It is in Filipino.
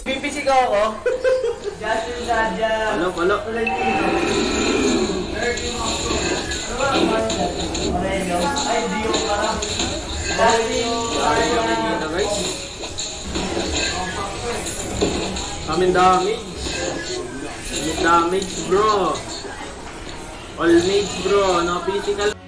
Pipisi ko ako. Justin Sadja. Palo. Ay, Dio para. Kaming damage bro. All mates bro, no physical.